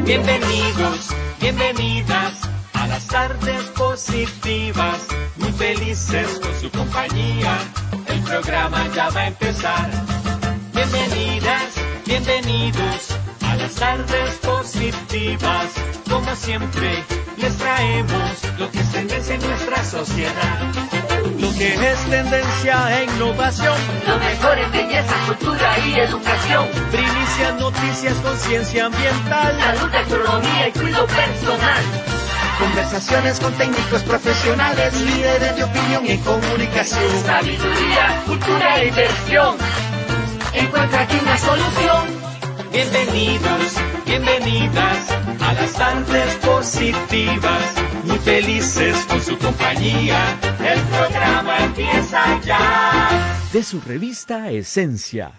Bienvenidos, bienvenidas a las tardes positivas. Muy felices con su compañía, el programa ya va a empezar. Bienvenidas, bienvenidos a las tardes positivas. Como siempre, les traemos lo que es tendencia en nuestra sociedad. Lo que es tendencia e innovación, lo mejor en belleza, cultura y educación. primicias, noticias, conciencia ambiental, Salud, economía y cuidado personal. conversaciones con técnicos profesionales, líderes de opinión y comunicación. Sabiduría, cultura e diversión. Encuentra aquí una solución. Bienvenidos, bienvenidas a las tardes positivas. Muy felices con su compañía, el programa empieza ya. De su revista Esencia.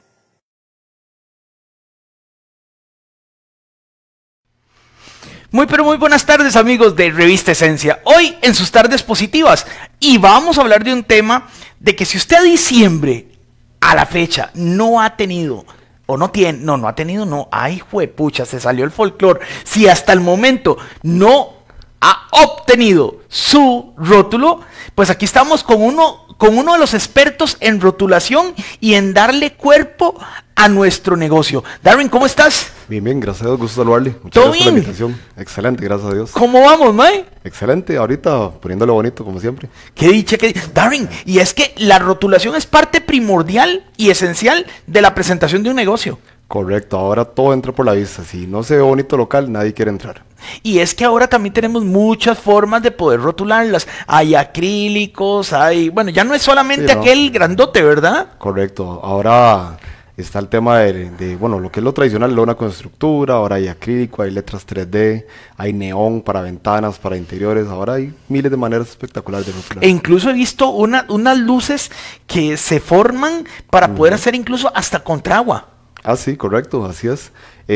Muy pero muy buenas tardes, amigos de Revista Esencia. Hoy en sus tardes positivas, y vamos a hablar de un tema de que si usted a diciembre a la fecha no ha tenido o no tiene, no ha tenido, no, ay juepucha, se salió el folclore. Si hasta el momento no ha obtenido su rótulo, pues aquí estamos con uno de los expertos en rotulación y en darle cuerpo a nuestro negocio. Darwin, ¿cómo estás? Bien, gracias a Dios, gusto saludarle. Muchas ¿Todo gracias por la bien? invitación. Excelente, gracias a Dios. ¿Cómo vamos, Mae? Excelente, ahorita poniéndole bonito como siempre. Qué dicha, Darwin, y es que la rotulación es parte primordial y esencial de la presentación de un negocio. Correcto, ahora todo entra por la vista. Si no se ve bonito local, nadie quiere entrar. Y es que ahora también tenemos muchas formas de poder rotularlas. Hay acrílicos, bueno, ya no es solamente Sí, ¿no? aquel grandote, ¿verdad? Correcto, ahora está el tema bueno, lo que es lo tradicional, lona con estructura, ahora hay acrílico, hay letras 3D, hay neón para ventanas, para interiores, ahora hay miles de maneras espectaculares de rotular. E incluso he visto unas luces que se forman para poder hacer incluso hasta contragua. Ah, sí, correcto, así es.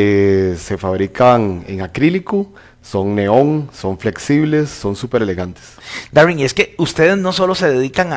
Se fabrican en acrílico, son neón, son flexibles, son súper elegantes. Darwin, y es que ustedes no solo se dedican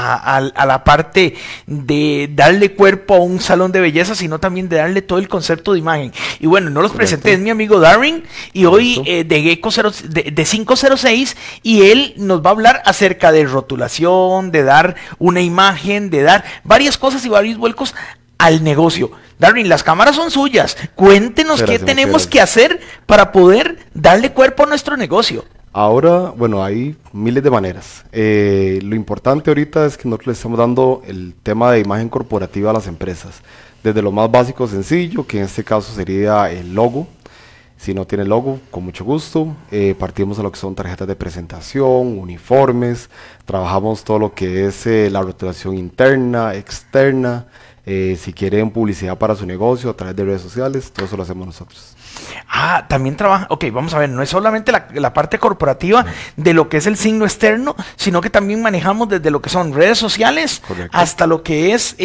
a la parte de darle cuerpo a un salón de belleza, sino también de darle todo el concepto de imagen. Y bueno, no los presenté, es mi amigo Darwin, y hoy de Gecko de 506, y él nos va a hablar acerca de rotulación, de dar una imagen, de dar varias cosas y varios vuelcos al negocio. Darwin, las cámaras son suyas. Cuéntenos qué tenemos que hacer para poder darle cuerpo a nuestro negocio. Ahora, bueno, hay miles de maneras. Lo importante ahorita es que nosotros le estamos dando el tema de imagen corporativa a las empresas. Desde lo más básico, sencillo, que en este caso sería el logo. Si no tiene logo, con mucho gusto. Partimos a lo que son tarjetas de presentación, uniformes. Trabajamos todo lo que es la rotulación interna, externa. Si quieren publicidad para su negocio a través de redes sociales, todo eso lo hacemos nosotros. Ah, también trabaja, ok, vamos a ver, no es solamente la parte corporativa de lo que es el signo externo, sino que también manejamos desde lo que son redes sociales. Correcto. Hasta lo que es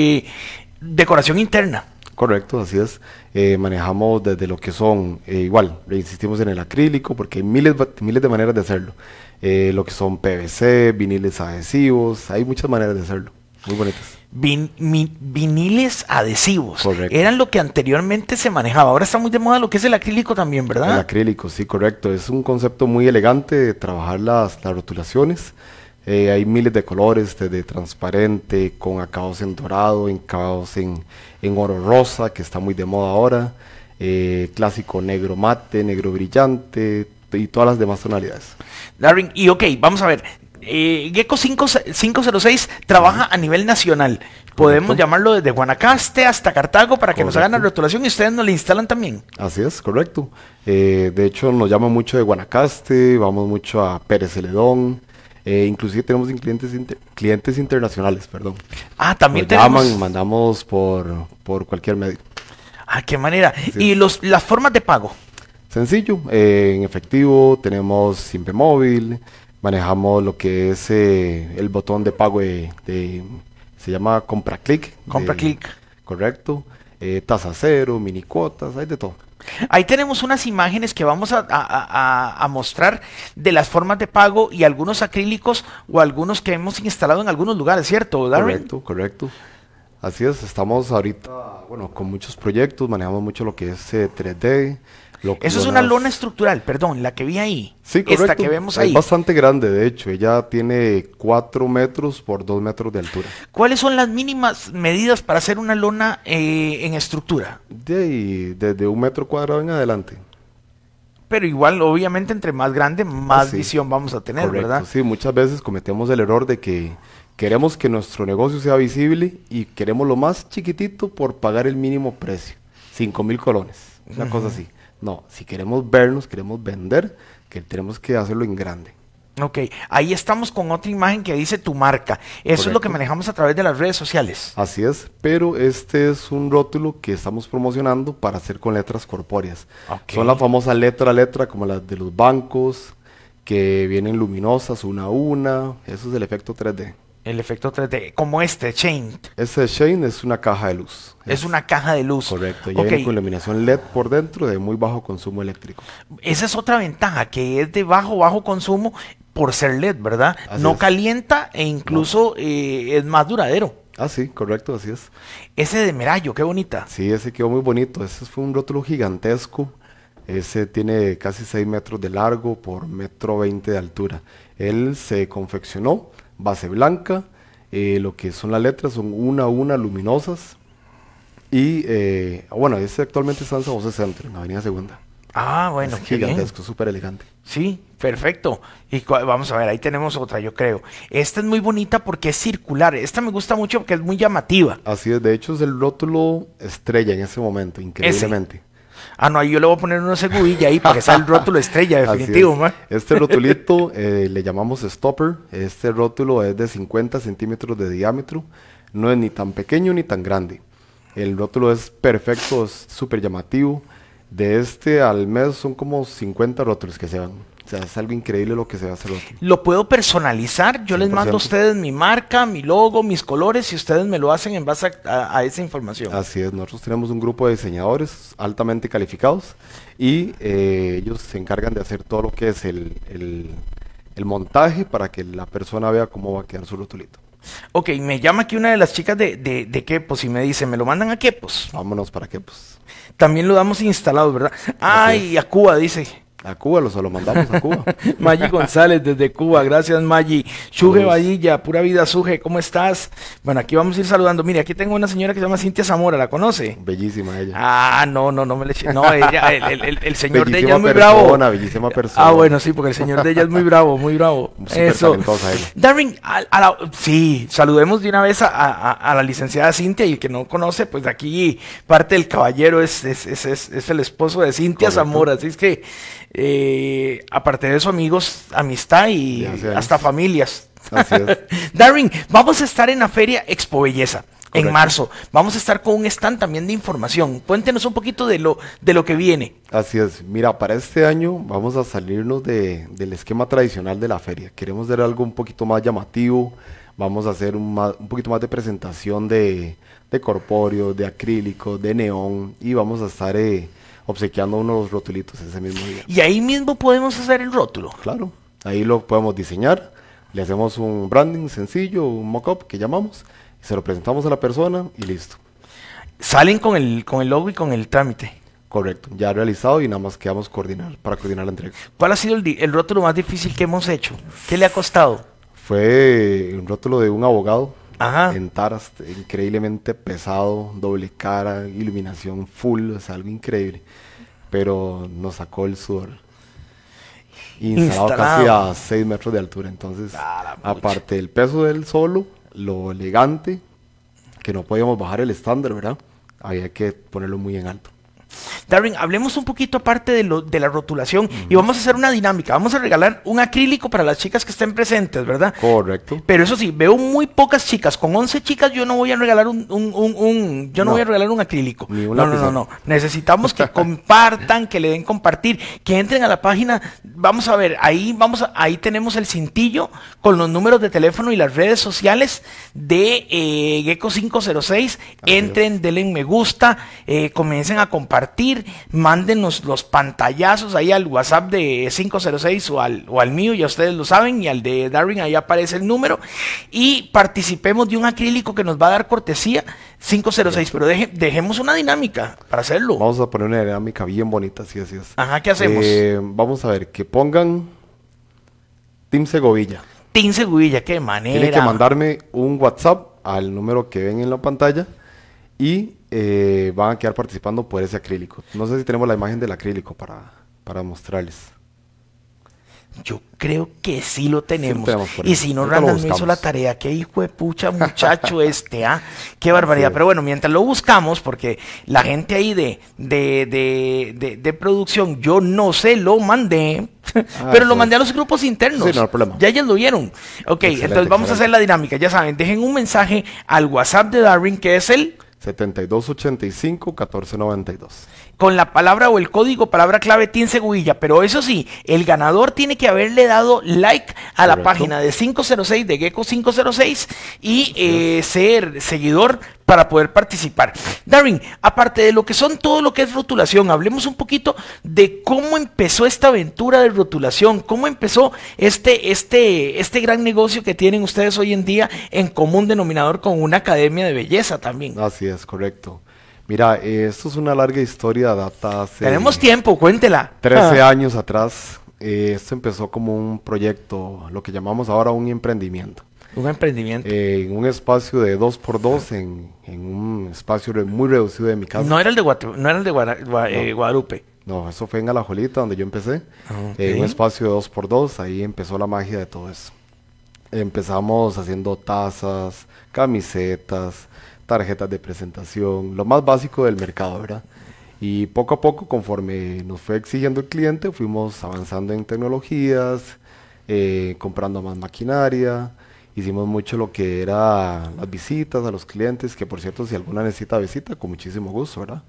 decoración interna. Correcto, así es. Manejamos desde lo que son, igual, insistimos en el acrílico porque hay miles de maneras de hacerlo. Lo que son PVC, viniles adhesivos, hay muchas maneras de hacerlo, muy bonitas. Viniles adhesivos. Correcto. Eran lo que anteriormente se manejaba. Ahora está muy de moda lo que es el acrílico también, ¿verdad? El acrílico, sí, correcto. Es un concepto muy elegante de trabajar las rotulaciones. Hay miles de colores, desde transparente, con acabados en dorado, acabados en oro rosa, que está muy de moda ahora. Clásico negro mate, negro brillante y todas las demás tonalidades. Darwin, y ok, vamos a ver. Gecko 506 trabaja a nivel nacional. Podemos Correcto. llamarlo desde Guanacaste hasta Cartago para que nos hagan la Correcto. rotulación y ustedes nos la instalan también. Así es, correcto. De hecho, nos llaman mucho de Guanacaste, vamos mucho a Pérez Celedón. Inclusive tenemos clientes internacionales, perdón. Ah, también Nos tenemos. llaman, mandamos por cualquier medio. Ah, qué manera. Así Y es. las formas de pago. Sencillo, en efectivo, tenemos Simpe Móvil, manejamos lo que es el botón de pago se llama Compra Click. Compra Click. Correcto. Tasa cero, mini cuotas, hay de todo. Ahí tenemos unas imágenes que vamos a mostrar de las formas de pago y algunos acrílicos o algunos que hemos instalado en algunos lugares, ¿cierto, Darwin? Correcto, correcto. Así es, estamos ahorita, bueno, con muchos proyectos, manejamos mucho lo que es 3D, Eso es una lona estructural, perdón, la que vi ahí. Sí, correcto. Esta que vemos ahí. Es bastante grande, de hecho. Ella tiene 4 metros por 2 metros de altura. ¿Cuáles son las mínimas medidas para hacer una lona en estructura? Desde 1 metro cuadrado en adelante. Pero igual, obviamente, entre más grande, más visión vamos a tener, correcto, ¿verdad? Sí, muchas veces cometemos el error de que queremos que nuestro negocio sea visible y queremos lo más chiquitito por pagar el mínimo precio, 5,000 colones, una cosa así. No, si queremos vernos, queremos vender, que tenemos que hacerlo en grande. Ok, ahí estamos con otra imagen que dice tu marca. Eso es lo que manejamos a través de las redes sociales. Así es, pero este es un rótulo que estamos promocionando para hacer con letras corpóreas. Son la famosa letra como las de los bancos, que vienen luminosas una a una. Eso es el efecto 3D. El efecto 3D, como Shane. Ese Shane es una caja de luz. Es una caja de luz. Correcto, ya viene con iluminación LED por dentro de muy bajo consumo eléctrico. Esa es otra ventaja, que es de bajo consumo por ser LED, ¿verdad? Así no es. calienta e incluso es más duradero. Ah, sí, correcto, así es. Ese de Merayo, qué bonita. Sí, ese quedó muy bonito. Ese fue un rótulo gigantesco. Ese tiene casi 6 metros de largo por 1,20 m de altura. Él se confeccionó, base blanca, lo que son las letras son una a una luminosas. Y bueno, ese actualmente está en San José Centro, en Avenida Segunda. Ah, bueno, es qué gigantesco, súper elegante. Sí, perfecto. Y vamos a ver, ahí tenemos otra, yo creo. Esta es muy bonita porque es circular. Esta me gusta mucho porque es muy llamativa. Así es, de hecho es el rótulo estrella en ese momento, increíblemente. Ah, no, ahí yo le voy a poner una segudilla ahí para que sea el rótulo estrella, definitivo, man. Este rotulito le llamamos stopper. Este rótulo es de 50 centímetros de diámetro. No es ni tan pequeño ni tan grande. El rótulo es perfecto, es súper llamativo. De este al mes son como 50 rótulos que se van. O sea, es algo increíble lo que se va a hacer. Lo puedo personalizar. Yo 100%. Les mando a ustedes mi marca, mi logo, mis colores y ustedes me lo hacen en base a esa información. Así es. Nosotros tenemos un grupo de diseñadores altamente calificados y ellos se encargan de hacer todo lo que es el montaje para que la persona vea cómo va a quedar su rotulito. Ok, me llama aquí una de las chicas de Quepos y me dice, ¿me lo mandan a Quepos? Vámonos para Quepos. También lo damos instalado, ¿verdad? Ay, a Cuba, dice. A Cuba, lo mandamos a Cuba. Maggi González desde Cuba, gracias Maggi. Suje Vadilla, pura vida Suje, ¿cómo estás? Bueno, aquí vamos a ir saludando. Mire, aquí tengo una señora que se llama Cintia Zamora, ¿la conoce? Bellísima ella. Ah, no me le eché. No, ella, el señor bellísima de ella es muy persona, bravo. Bellísima persona. Ah, bueno, sí, porque el señor de ella es muy bravo, muy bravo. Súper eso. talentosa ella. Darwin, sí, saludemos de una vez a la licenciada Cintia, y el que no conoce, pues de aquí parte del caballero es el esposo de Cintia Zamora, así es que aparte de eso, amigos, amistad y hasta familias. Así es. Darwin, vamos a estar en la feria Expo Belleza. Correcto. En marzo. Vamos a estar con un stand también de información. Cuéntenos un poquito de lo que viene. Así es. Mira, para este año vamos a salirnos del esquema tradicional de la feria. Queremos dar algo un poquito más llamativo. Vamos a hacer un poquito más de presentación de corpóreo, de acrílico, de neón. Y vamos a estar obsequiando unos rotulitos ese mismo día. Y ahí mismo podemos hacer el rótulo. Claro. Ahí lo podemos diseñar. Le hacemos un branding sencillo, un mock-up que llamamos. Se lo presentamos a la persona y listo. Salen con el logo y con el trámite. Correcto, ya realizado y nada más quedamos para coordinar la entrega. ¿Cuál ha sido el rótulo más difícil que hemos hecho? ¿Qué le ha costado? Fue un rótulo de un abogado. Ajá. En taras, increíblemente pesado, doble cara, iluminación full, o sea, algo increíble. Pero nos sacó el sudor. Instalado casi a 6 metros de altura. Entonces, aparte del peso del solo, lo elegante, que no podíamos bajar el estándar, ¿verdad? Había que ponerlo muy en alto. Darwin, hablemos un poquito aparte de la rotulación y vamos a hacer una dinámica. Vamos a regalar un acrílico para las chicas que estén presentes, ¿verdad? Correcto. Pero eso sí, veo muy pocas chicas. Con 11 chicas yo no voy a regalar no voy a regalar un acrílico. Ni un No. Necesitamos que compartan, que le den compartir, que entren a la página. Vamos a ver, ahí tenemos el cintillo con los números de teléfono y las redes sociales de Gecko 506. Entren, denle me gusta, comiencen a compartir, compartir, mándenos los pantallazos ahí al WhatsApp de 506 o al mío, ya ustedes lo saben, y al de Darwin, ahí aparece el número, y participemos de un acrílico que nos va a dar cortesía 506, pero dejemos una dinámica para hacerlo. Vamos a poner una dinámica bien bonita, así es. Ajá, ¿qué hacemos? Vamos a ver, que pongan Team Segovilla. Team Segovilla, qué manera. Tienen que mandarme un WhatsApp al número que ven en la pantalla y van a quedar participando por ese acrílico. No sé si tenemos la imagen del acrílico para mostrarles. Yo creo que sí lo tenemos. Sí lo tenemos y si no, ahorita Randall me hizo la tarea. Qué hijo de pucha muchacho qué barbaridad. Sí. Pero bueno, mientras lo buscamos, porque la gente ahí de producción, yo no se lo mandé, pero lo mandé a los grupos internos. Sí, no hay problema. Ya ellos lo vieron. Ok, Excelente, entonces vamos a hacer la dinámica. Ya saben, dejen un mensaje al WhatsApp de Darwin, que es el 7285-1492. con la palabra o el código, palabra clave Team Segovilla, pero eso sí, el ganador tiene que haberle dado like a la página de 506, de Gecko 506, y ser seguidor para poder participar. Darwin, aparte de lo que son todo lo que es rotulación, hablemos un poquito de cómo empezó esta aventura de rotulación, cómo empezó este gran negocio que tienen ustedes hoy en día en común denominador con una academia de belleza también. Así es, correcto. Mira, esto es una larga historia, data hace... Tenemos tiempo, cuéntela. 13 años atrás. Esto empezó como un proyecto, lo que llamamos ahora un emprendimiento. Un emprendimiento. En un espacio de 2x2, en un espacio muy reducido de mi casa. No era el de, Guadalupe. No, eso fue en Alajuelita, donde yo empecé. Okay. Un espacio de 2x2, ahí empezó la magia de todo eso. Empezamos haciendo tazas, camisetas, tarjetas de presentación, lo más básico del mercado, ¿verdad? Y poco a poco, conforme nos fue exigiendo el cliente, fuimos avanzando en tecnologías, comprando más maquinaria, hicimos mucho lo que era las visitas a los clientes, que por cierto, si alguna necesita visita, con muchísimo gusto, ¿verdad?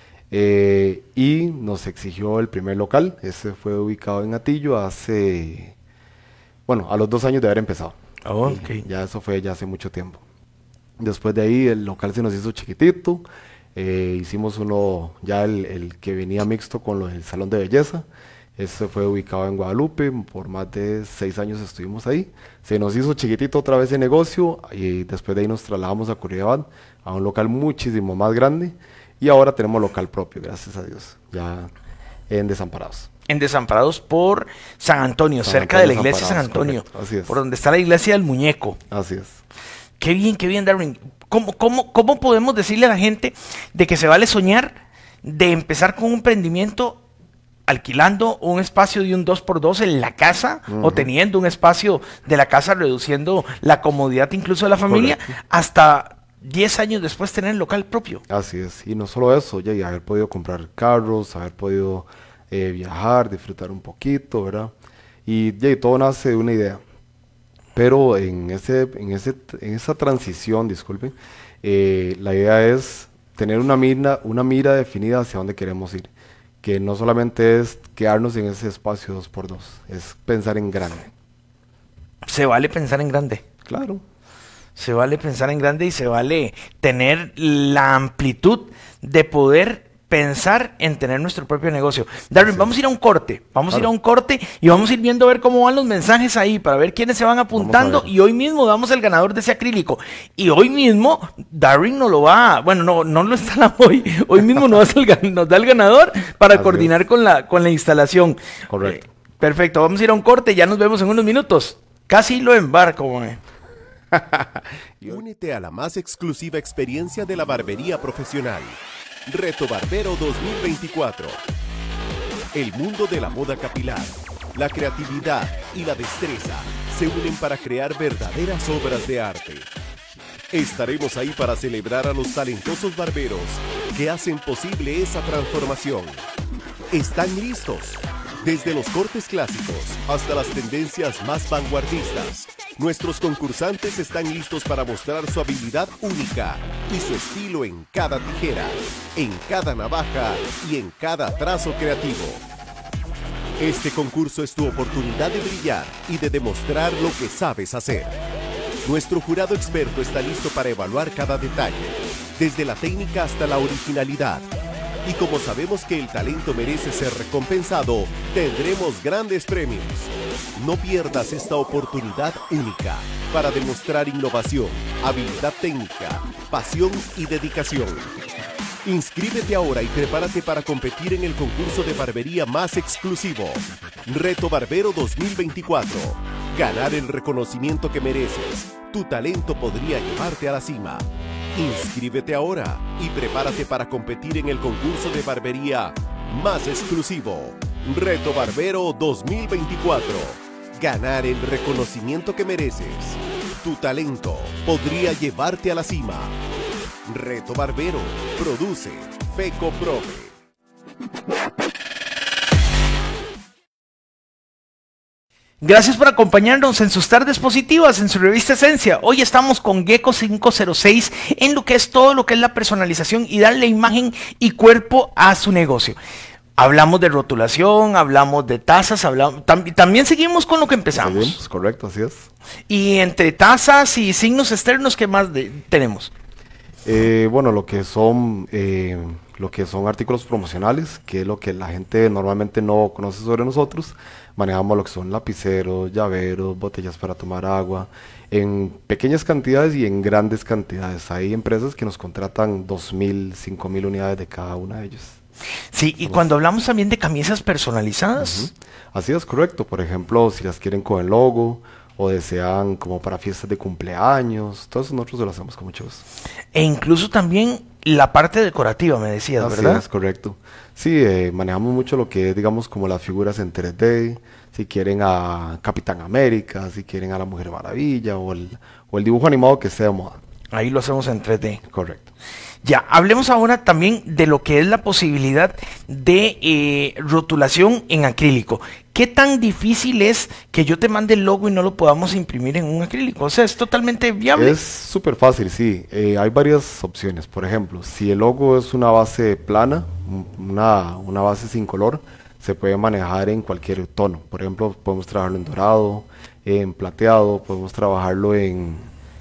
Y nos exigió el primer local, ese fue ubicado en Atillo hace, bueno, a los 2 años de haber empezado. Oh, okay. Ya eso fue ya hace mucho tiempo. Después de ahí el local se nos hizo chiquitito, hicimos uno ya el que venía mixto con el salón de belleza. Este fue ubicado en Guadalupe, por más de 6 años estuvimos ahí. Se nos hizo chiquitito otra vez el negocio y después de ahí nos trasladamos a Curridabat, a un local muchísimo más grande, y ahora tenemos local propio, gracias a Dios, ya en Desamparados. En Desamparados por San Antonio, cerca de la iglesia San Antonio, así es. Por donde está la iglesia del Muñeco. Así es. Qué bien, Darwin. ¿Cómo podemos decirle a la gente de que se vale soñar de empezar con un emprendimiento alquilando un espacio de un 2x2 en la casa o teniendo un espacio de la casa, reduciendo la comodidad incluso de la familia, hasta 10 años después tener el local propio? Así es, y no solo eso, ya y haber podido comprar carros, haber podido viajar, disfrutar un poquito, ¿verdad? Y todo nace de una idea. Pero en esa transición, disculpen, la idea es tener una mira definida hacia dónde queremos ir. Que no solamente es quedarnos en ese espacio 2x2, es pensar en grande. Se vale pensar en grande. Claro. Se vale pensar en grande y se vale tener la amplitud de poder pensar en tener nuestro propio negocio. Darwin, vamos a ir a un corte, y vamos a ir viendo a ver cómo van los mensajes ahí, para ver quiénes se van apuntando, y hoy mismo damos el ganador de ese acrílico, y hoy mismo Darwin nos lo va, bueno, no lo instala hoy mismo nos da el ganador para Así coordinar con la instalación. Correcto. Perfecto, vamos a ir a un corte, ya nos vemos en unos minutos, casi lo embarco, Únete a la más exclusiva experiencia de la barbería profesional. Reto Barbero 2024. El mundo de la moda capilar, la creatividad y la destreza se unen para crear verdaderas obras de arte. Estaremos ahí para celebrar a los talentosos barberos que hacen posible esa transformación. ¿Están listos? Desde los cortes clásicos hasta las tendencias más vanguardistas, nuestros concursantes están listos para mostrar su habilidad única y su estilo en cada tijera, en cada navaja y en cada trazo creativo. Este concurso es tu oportunidad de brillar y de demostrar lo que sabes hacer. Nuestro jurado experto está listo para evaluar cada detalle, desde la técnica hasta la originalidad. Y como sabemos que el talento merece ser recompensado, tendremos grandes premios. No pierdas esta oportunidad única para demostrar innovación, habilidad técnica, pasión y dedicación. Inscríbete ahora y prepárate para competir en el concurso de barbería más exclusivo, Reto Barbero 2024. Ganar el reconocimiento que mereces. Tu talento podría llevarte a la cima. Inscríbete ahora y prepárate para competir en el concurso de barbería más exclusivo, Reto Barbero 2024. Ganar el reconocimiento que mereces. Tu talento podría llevarte a la cima. Reto Barbero produce FECOPROFE. Gracias por acompañarnos en sus tardes positivas, en su revista Esencia. Hoy estamos con Gecko 506 en lo que es todo lo que es la personalización y darle imagen y cuerpo a su negocio. Hablamos de rotulación, hablamos de tazas, también seguimos con lo que empezamos. Seguimos, correcto, así es. Y entre tazas y signos externos, ¿qué más tenemos? Bueno, lo que son artículos promocionales, que es lo que la gente normalmente no conoce sobre nosotros. Manejamos lo que son lapiceros, llaveros, botellas para tomar agua, en pequeñas cantidades y en grandes cantidades. Hay empresas que nos contratan 2.000, 5.000 unidades de cada una de ellas. Sí, y cuando hablamos también de camisas personalizadas. Así es, correcto. Por ejemplo, si las quieren con el logo o desean como para fiestas de cumpleaños, todo eso nosotros lo hacemos con mucho gusto. E incluso también la parte decorativa, me decías, ¿verdad? Así es, correcto. Sí, manejamos mucho lo que es, digamos, como las figuras en 3D, si quieren a Capitán América, si quieren a la Mujer Maravilla o el dibujo animado que esté de moda. Ahí lo hacemos en 3D. Correcto. Ya, hablemos ahora también de lo que es la posibilidad de rotulación en acrílico. ¿Qué tan difícil es que yo te mande el logo y no lo podamos imprimir en un acrílico? O sea, ¿es totalmente viable? Es súper fácil, sí. Hay varias opciones. Por ejemplo, si el logo es una base plana, una base sin color, se puede manejar en cualquier tono. Por ejemplo, podemos trabajarlo en dorado, en plateado, podemos trabajarlo en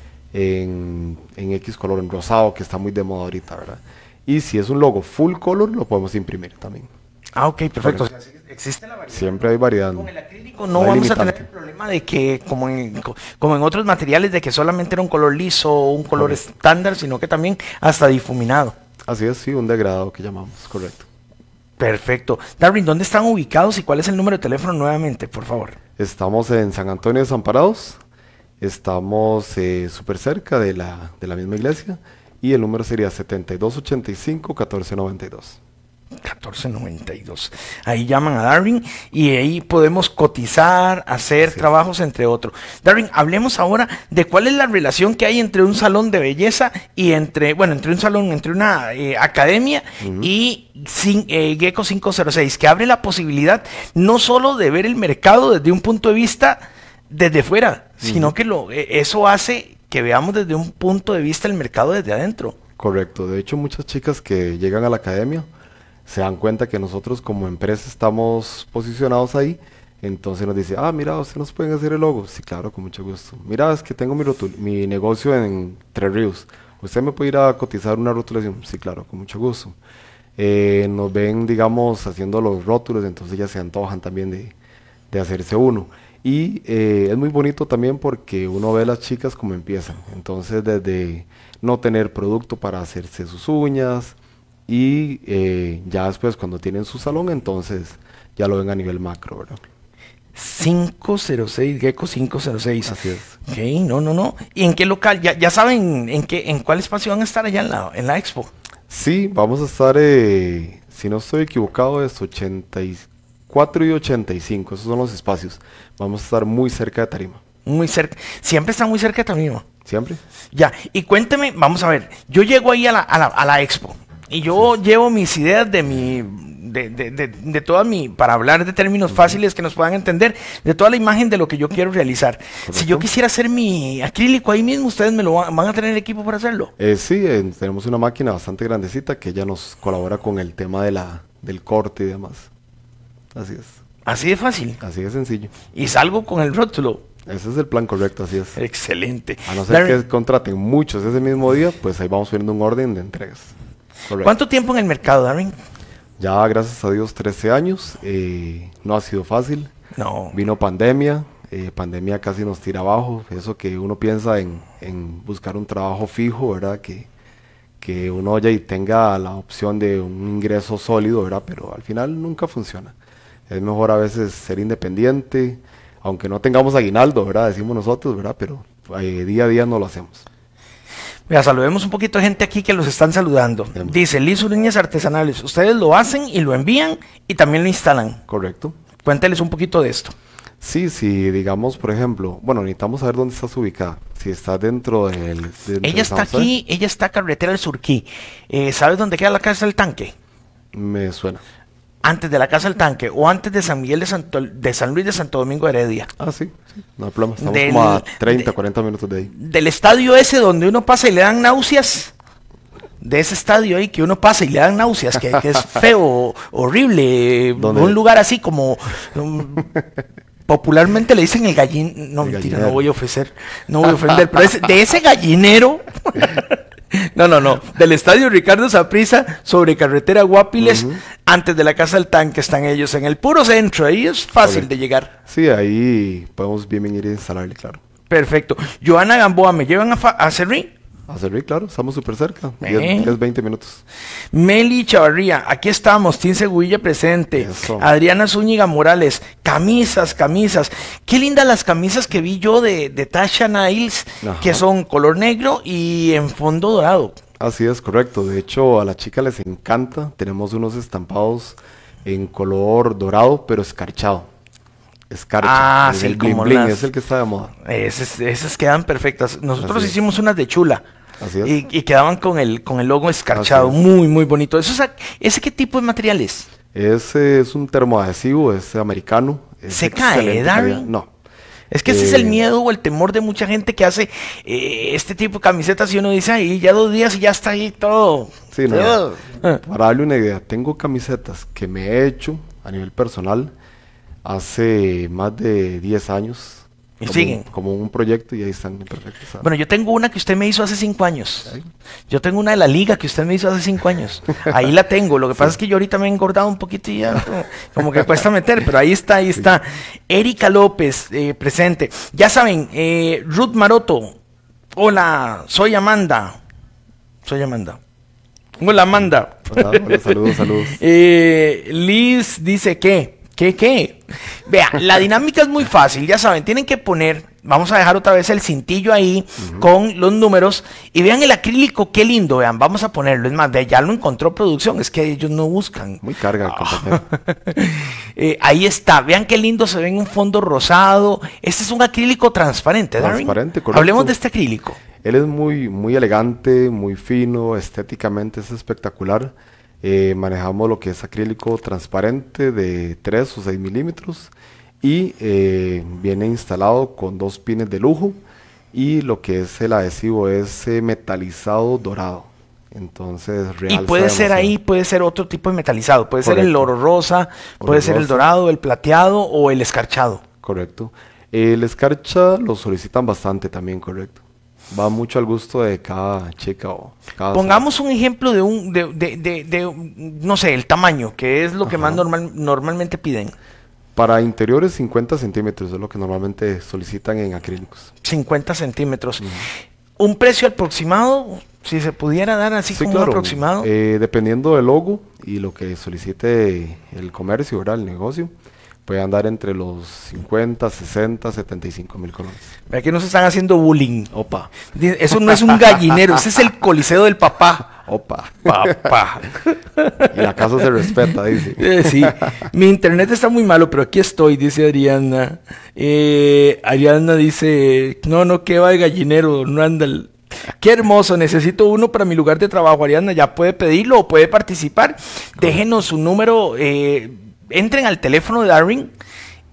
X color, en rosado, que está muy de moda ahorita, ¿verdad? Y si es un logo full color, lo podemos imprimir también. Ah, ok, perfecto. O sea, existe la variedad. Siempre hay variedad. Con el acrílico no vamos a tener el problema de que, como en otros materiales, de que solamente era un color liso o un color estándar, sino que también hasta difuminado. Así es, sí, un degradado que llamamos, correcto. Perfecto. Darwin, ¿dónde están ubicados y cuál es el número de teléfono nuevamente, por favor? Estamos en San Antonio de Desamparados. Estamos súper cerca de la misma iglesia y el número sería 7285-1492. 1492. Ahí llaman a Darwin y ahí podemos cotizar, hacer trabajos, entre otros. Darwin, hablemos ahora de cuál es la relación que hay entre un salón de belleza y entre una academia y Gecko 506, que abre la posibilidad no solo de ver el mercado desde un punto de vista desde fuera, sino que eso hace que veamos desde un punto de vista el mercado desde adentro. Correcto. De hecho, muchas chicas que llegan a la academia se dan cuenta que nosotros como empresa estamos posicionados ahí, entonces nos dice, mira, ¿usted nos pueden hacer el logo? Sí, claro, con mucho gusto. Mira, es que tengo mi negocio en Tres Ríos, ¿usted me puede ir a cotizar una rotulación? Sí, claro, con mucho gusto. Nos ven, digamos, haciendo los rótulos, entonces ya se antojan también de hacerse uno. Y es muy bonito también porque uno ve a las chicas como empiezan, entonces desde no tener producto para hacerse sus uñas, y ya después cuando tienen su salón, entonces ya lo ven a nivel macro, ¿verdad? 506, Gecko 506. Así es. Ok, no. ¿Y en qué local? ¿Ya saben en cuál espacio van a estar allá en la expo? Sí, vamos a estar, si no estoy equivocado, es 84 y 85, esos son los espacios. Vamos a estar muy cerca de Tarima. Muy cerca, siempre está muy cerca de Tarima. ¿Siempre? Ya, y cuénteme, vamos a ver, yo llego ahí a la expo. Y yo llevo mis ideas de toda para hablar de términos fáciles que nos puedan entender, de toda la imagen de lo que yo quiero realizar. ¿Correcto? Si yo quisiera hacer mi acrílico ahí mismo, ¿ustedes me lo van a tener equipo para hacerlo? Sí, tenemos una máquina bastante grandecita que ya nos colabora con el tema del corte y demás. Así es. Así de fácil. Así de sencillo. Y salgo con el rótulo. Ese es el plan correcto, así es. Excelente. A no ser que contraten muchos ese mismo día, pues ahí vamos viendo un orden de entregas. Correcto. ¿Cuánto tiempo en el mercado, Darwin? Ya, gracias a Dios, 13 años. No ha sido fácil. No. Vino pandemia. Pandemia casi nos tira abajo. Eso que uno piensa en buscar un trabajo fijo, ¿verdad? Que uno ya y tenga la opción de un ingreso sólido, ¿verdad? Pero al final nunca funciona. Es mejor a veces ser independiente, aunque no tengamos aguinaldo, ¿verdad? Decimos nosotros, ¿verdad? Pero día a día no lo hacemos. Mira, saludemos un poquito de gente aquí que los están saludando. Dice, Liz Ureñas Artesanales, ustedes lo hacen y lo envían y también lo instalan. Correcto. Cuénteles un poquito de esto. Sí, digamos, por ejemplo, bueno, necesitamos saber dónde estás ubicada. Si estás dentro del... Ella está aquí, ella está carretera del Surquí. ¿Sabes dónde queda la Casa del Tanque? Me suena. Antes de la Casa del Tanque o antes de San Miguel de San Luis de Santo Domingo de Heredia. Ah, sí, no hay problema. Estamos como a 30, 40 minutos de ahí. Del estadio ese donde uno pasa y le dan náuseas. De ese estadio ahí que uno pasa y le dan náuseas, que es feo, horrible. ¿Dónde? Un lugar así como... popularmente le dicen el gallinero. No, El mentira, gallinero. no voy a ofender, pero de ese gallinero. No. Del estadio Ricardo Saprissa, sobre carretera Guapiles, antes de la Casa del Tanque están ellos, en el puro centro, ahí es fácil de llegar. Sí, ahí podemos bien venir a instalarle, claro. Perfecto. Joana Gamboa, ¿me llevan a Cerrí? A servir, claro, estamos súper cerca. 10, 20 minutos. Meli Chavarría, aquí estamos, Tim Seguilla presente. Eso. Adriana Zúñiga Morales, camisas. Qué lindas las camisas que vi yo de Tasha Niles, Ajá. que son color negro y en fondo dorado. Así es, correcto. De hecho, a la chica les encanta. Tenemos unos estampados en color dorado, pero escarchado. Escarcha. Ah, es sí, el como bling bling, las- es el que está de moda. Esas quedan perfectas. Nosotros Así es. hicimos unas de chula. Así es. Y quedaban con el logo escarchado, Así es. muy bonito. ¿Ese qué tipo de material es? Ese es un termoadhesivo, es americano. Es ¿Se cae, excelente Darwin? calidad. No. Es que ese es el miedo o el temor de mucha gente que hace este tipo de camisetas y uno dice, ahí ya 2 días y ya está ahí todo. Sí, no. Ah. Para darle una idea, tengo camisetas que me he hecho a nivel personal hace más de 10 años. Y siguen. Como un proyecto y ahí están perfectos. Bueno, yo tengo una que usted me hizo hace 5 años. Yo tengo una de la liga que usted me hizo hace 5 años. Ahí la tengo. Lo que pasa es que yo ahorita me he engordado un poquito y ya como que cuesta meter, pero ahí está, Erika López, presente. Ya saben, Ruth Maroto. Hola, soy Amanda. Hola, Amanda. Hola, saludos. Liz dice ¿Qué? Vea, la dinámica es muy fácil, ya saben, tienen que poner, vamos a dejar otra vez el cintillo ahí con los números y vean el acrílico, qué lindo, vean, vamos a ponerlo, es más, ya lo encontró producción, es que ellos no buscan. Muy carga el compañero. Ahí está, vean qué lindo se ve en un fondo rosado, este es un acrílico transparente, Darwin. Transparente, correcto. Hablemos de este acrílico. Él es muy elegante, muy fino, estéticamente es espectacular. Manejamos lo que es acrílico transparente de 3 o 6 milímetros y viene instalado con 2 pines de lujo y lo que es el adhesivo es metalizado dorado. Entonces realza Y puede ser demasiado. ahí, puede ser otro tipo de metalizado, puede ser el Correcto. oro rosa, puede Oro ser el rosa. dorado, el plateado o el escarchado. Correcto. El escarcha lo solicitan bastante también, correcto. Va mucho al gusto de cada chica o cada... Pongamos un ejemplo no sé, el tamaño, que es lo que más normalmente piden. Para interiores 50 centímetros es lo que normalmente solicitan en acrílicos. 50 centímetros. Un precio aproximado, si se pudiera dar así Sí, como claro. un aproximado. Dependiendo del logo y lo que solicite el comercio, ¿verdad? El negocio, puede andar entre los 50, 60, 75 mil colones. Vea que nos están haciendo bullying. Opa, Eso no es un gallinero, ese es el coliseo del papá. opa. Papá. Y la casa se respeta, dice. Sí, mi internet está muy malo, pero aquí estoy, dice Ariana. Ariana dice, no, que va de gallinero, no anda Qué hermoso, necesito uno para mi lugar de trabajo. Ariana, ya puede pedirlo o puede participar. Déjenos su número, entren al teléfono de Darwin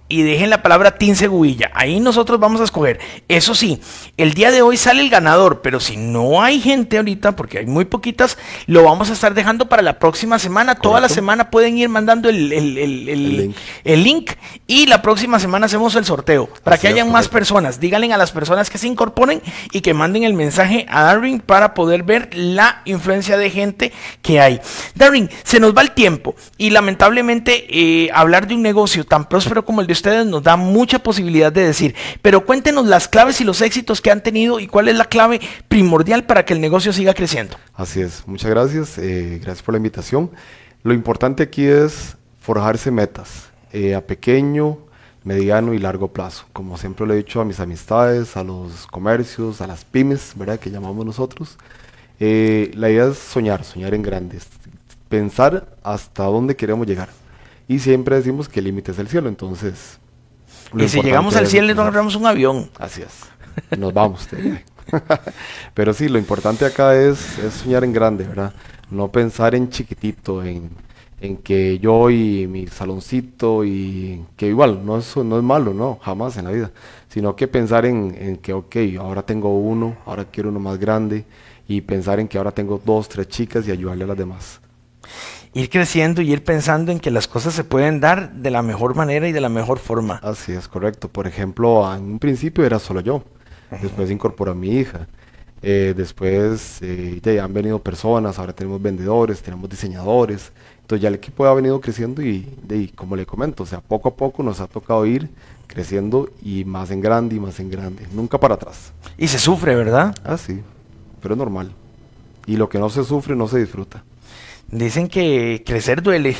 y dejen la palabra Team Seguilla. Ahí nosotros vamos a escoger. Eso sí, el día de hoy sale el ganador, pero si no hay gente ahorita, porque hay muy poquitas, lo vamos a estar dejando para la próxima semana. Correcto. Toda la semana pueden ir mandando el link y la próxima semana hacemos el sorteo para Así que es, hayan más correcto. personas. Díganle a las personas que se incorporen y que manden el mensaje a Darwin para poder ver la influencia de gente que hay. Darwin, se nos va el tiempo y lamentablemente hablar de un negocio tan próspero como el de ustedes nos da mucha posibilidad de decir, pero cuéntenos las claves y los éxitos que han tenido y cuál es la clave primordial para que el negocio siga creciendo. Así es, muchas gracias, gracias por la invitación. Lo importante aquí es forjarse metas a pequeño, mediano y largo plazo. Como siempre lo he dicho a mis amistades, a los comercios, a las pymes, ¿verdad? Que llamamos nosotros. La idea es soñar en grandes, pensar hasta dónde queremos llegar. Y siempre decimos que el límite es el cielo, entonces... Y si llegamos al cielo, nos agarramos un avión. Así es, nos vamos. Pero sí, lo importante acá es soñar en grande, ¿verdad? No pensar en chiquitito, en que yo y mi saloncito, y que igual, no es malo, no, jamás en la vida. Sino que pensar en que, ok, ahora tengo uno, ahora quiero uno más grande, y pensar en que ahora tengo 2, 3 chicas y ayudarle a las demás. Ir creciendo y ir pensando en que las cosas se pueden dar de la mejor manera y de la mejor forma. Así es, correcto. Por ejemplo, en un principio era solo yo. Después incorporó a mi hija. Después ya han venido personas, ahora tenemos vendedores, tenemos diseñadores. Entonces ya el equipo ha venido creciendo y como le comento, o sea, poco a poco nos ha tocado ir creciendo y más en grande y más en grande. Nunca para atrás. Y se sufre, ¿verdad? Ah, sí, pero es normal. Y lo que no se sufre no se disfruta. Dicen que crecer duele.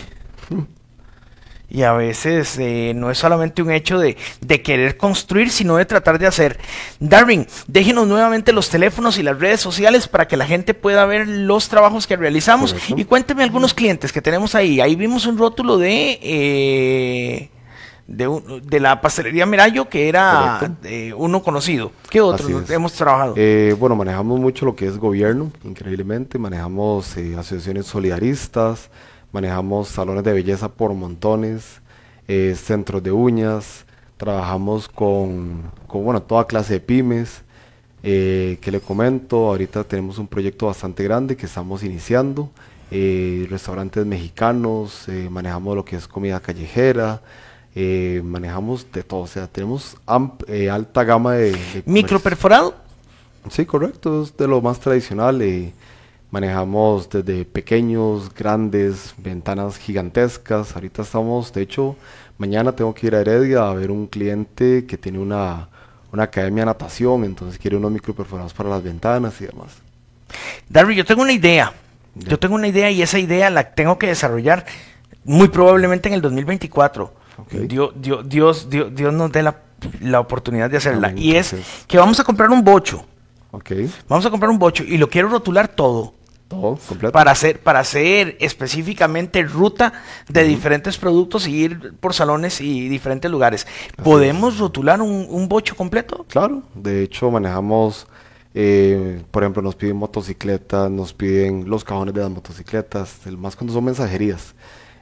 Y a veces no es solamente un hecho de querer construir, sino de tratar de hacer. Darwin, déjenos nuevamente los teléfonos y las redes sociales para que la gente pueda ver los trabajos que realizamos. Correcto. Y cuénteme algunos clientes que tenemos ahí. Ahí vimos un rótulo de la pastelería Merayo, que era uno conocido. ¿Qué otros hemos trabajado? Bueno, manejamos mucho lo que es gobierno, increíblemente. Manejamos asociaciones solidaristas, manejamos salones de belleza por montones, centros de uñas, trabajamos con bueno, toda clase de pymes. Que le comento, ahorita tenemos un proyecto bastante grande que estamos iniciando, restaurantes mexicanos, manejamos lo que es comida callejera, manejamos de todo, o sea, tenemos alta gama de ¿Microperforado? Sí, correcto, es de lo más tradicional. Manejamos desde pequeños, grandes, ventanas gigantescas. Ahorita estamos, de hecho, mañana tengo que ir a Heredia a ver un cliente que tiene una academia de natación, entonces quiere unos microperforados para las ventanas y demás. Darwin, yo tengo una idea. Ya. Yo tengo una idea y esa idea la tengo que desarrollar muy probablemente en el 2024. Okay. Dios nos dé la oportunidad de hacerla. Amén, Y es entonces. que vamos a comprar un bocho. Ok, Vamos a comprar un bocho y lo quiero rotular todo. todo completo. Para hacer específicamente ruta de diferentes productos y ir por salones y diferentes lugares. ¿Podemos rotular un bocho completo? Claro, de hecho manejamos, por ejemplo, nos piden motocicletas, nos piden los cajones de las motocicletas, más cuando son mensajerías.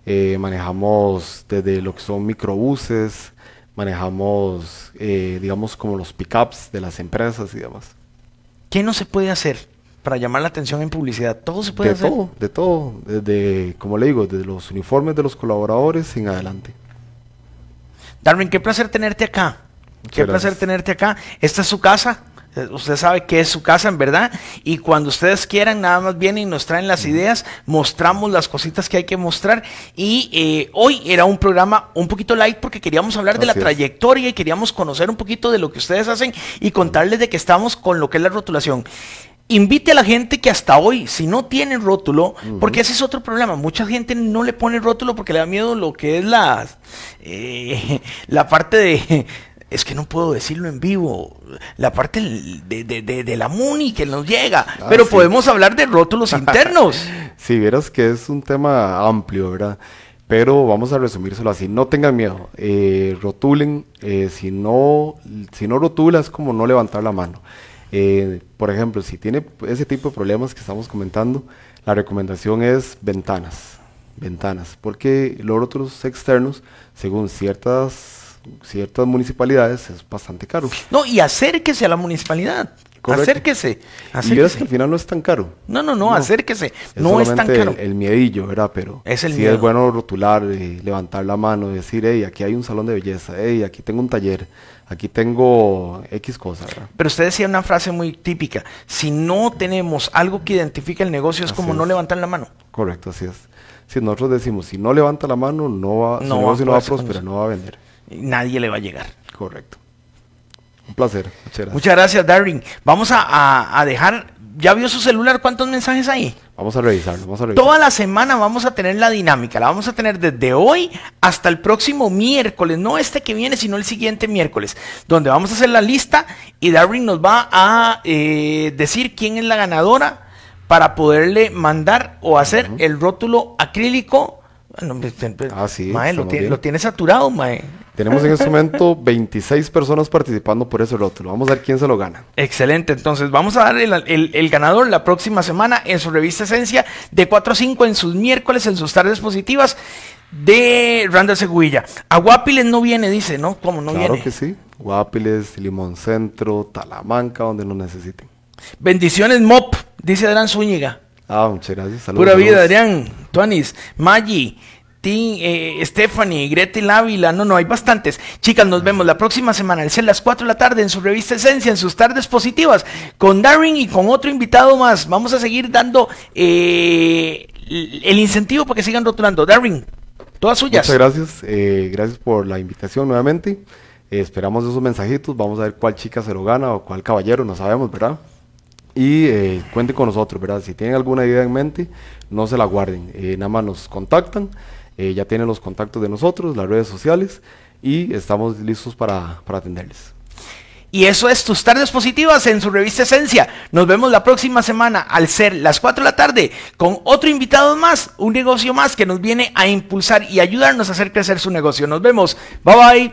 Manejamos desde lo que son microbuses, manejamos, digamos, como los pickups de las empresas y demás. ¿Qué no se puede hacer para llamar la atención en publicidad? Todo se puede hacer. De todo, desde, como le digo, desde los uniformes de los colaboradores en adelante. Darwin, qué placer tenerte acá. Qué Muchas placer gracias. tenerte acá. Esta es su casa. Usted sabe que es su casa en verdad. Y cuando ustedes quieran, nada más vienen y nos traen las ideas, mostramos las cositas que hay que mostrar. Y hoy era un programa un poquito light porque queríamos hablar de la Así es. trayectoria y queríamos conocer un poquito de lo que ustedes hacen y contarles de que estamos con lo que es la rotulación. Invite a la gente que hasta hoy, si no tienen rótulo, porque ese es otro problema, mucha gente no le pone rótulo porque le da miedo lo que es la parte de, es que no puedo decirlo en vivo, la parte de la MUNI que nos llega, pero sí. podemos hablar de rótulos internos. Si vieras que es un tema amplio, ¿verdad? Pero vamos a resumírselo así, no tengan miedo, rotulen, si no rotula es como no levantar la mano. Por ejemplo, si tiene ese tipo de problemas que estamos comentando, la recomendación es ventanas, porque los rótulos externos, según ciertas ciertas municipalidades es bastante caro. No, y acérquese a la municipalidad. Correcto. Acérquese. Y ves que al final no es tan caro. No, acérquese. Es No es tan solamente caro. el miedillo, ¿verdad? Pero Es el sí miedo. es bueno rotular, levantar la mano, decir, hey, aquí hay un salón de belleza, hey, aquí tengo un taller, aquí tengo X cosas, ¿verdad? Pero usted decía una frase muy típica. Si no tenemos algo que identifique el negocio, es Así como es. no levantar la mano. Correcto, así es. Si nosotros decimos, si no levanta la mano, no va, su No va a negocio no va a poderse con prosperar, eso. no va a vender. Nadie le va a llegar. Correcto. Un placer. Muchas gracias. Muchas gracias, Darwin. Vamos a dejar... ¿Ya vio su celular? ¿Cuántos mensajes hay? Vamos a revisarlo, vamos a revisarlo. Toda la semana vamos a tener la dinámica. La vamos a tener desde hoy hasta el próximo miércoles. No este que viene, sino el siguiente miércoles. Donde vamos a hacer la lista y Darwin nos va a decir quién es la ganadora para poderle mandar o hacer el rótulo acrílico. Bueno, Sí, mae, estamos bien. lo tiene saturado, mae. Tenemos en este momento 26 personas participando por ese rótulo. Vamos a ver quién se lo gana. Excelente, entonces vamos a dar el ganador la próxima semana en su revista Esencia de 4 a 5 en sus miércoles, en sus tardes positivas de Randall Seguilla. A Guapiles no viene, dice, ¿no? ¿Cómo no Claro viene? que sí. Guapiles, Limón Centro, Talamanca, donde lo necesiten. Bendiciones, Mop, dice Adrián Zúñiga. Muchas gracias. Saludos, Pura vida, saludos. Adrián, Tuanis, Maggi, Stephanie, Gretel Ávila, no, hay bastantes. Chicas, nos vemos la próxima semana, al ser las 4 de la tarde en su revista Esencia, en sus tardes positivas, con Darwin y con otro invitado más. Vamos a seguir dando el incentivo para que sigan rotulando. Darwin, todas suyas. Muchas gracias. Gracias por la invitación nuevamente. Esperamos esos mensajitos. Vamos a ver cuál chica se lo gana o cuál caballero, no sabemos, ¿verdad? Y cuenten con nosotros, ¿verdad? Si tienen alguna idea en mente, no se la guarden. Nada más nos contactan. Ya tienen los contactos de nosotros, las redes sociales, y estamos listos para atenderles. Y eso es tus tardes positivas en su revista Esencia. Nos vemos la próxima semana al ser las 4 de la tarde con otro invitado más, un negocio más que nos viene a impulsar y ayudarnos a hacer crecer su negocio. Nos vemos. Bye bye.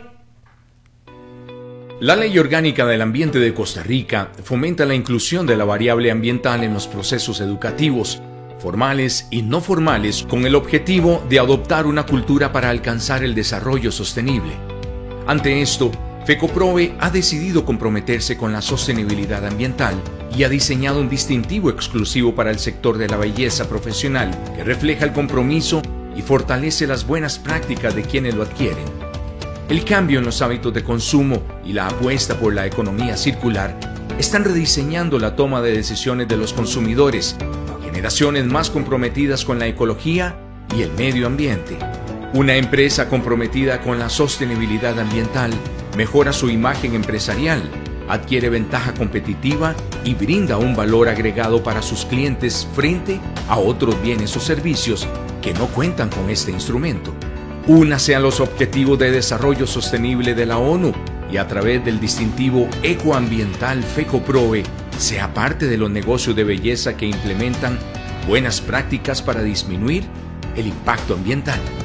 La Ley Orgánica del Ambiente de Costa Rica fomenta la inclusión de la variable ambiental en los procesos educativos, formales y no formales, con el objetivo de adoptar una cultura para alcanzar el desarrollo sostenible. Ante esto, FECOPROVE ha decidido comprometerse con la sostenibilidad ambiental y ha diseñado un distintivo exclusivo para el sector de la belleza profesional que refleja el compromiso y fortalece las buenas prácticas de quienes lo adquieren. El cambio en los hábitos de consumo y la apuesta por la economía circular están rediseñando la toma de decisiones de los consumidores, generaciones más comprometidas con la ecología y el medio ambiente. Una empresa comprometida con la sostenibilidad ambiental mejora su imagen empresarial, adquiere ventaja competitiva y brinda un valor agregado para sus clientes frente a otros bienes o servicios que no cuentan con este instrumento. Únase a los Objetivos de Desarrollo Sostenible de la ONU y a través del distintivo ecoambiental FECOPROVE sea parte de los negocios de belleza que implementan buenas prácticas para disminuir el impacto ambiental.